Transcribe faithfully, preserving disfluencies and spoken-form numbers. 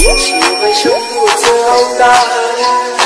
喜欢胸部最大的人。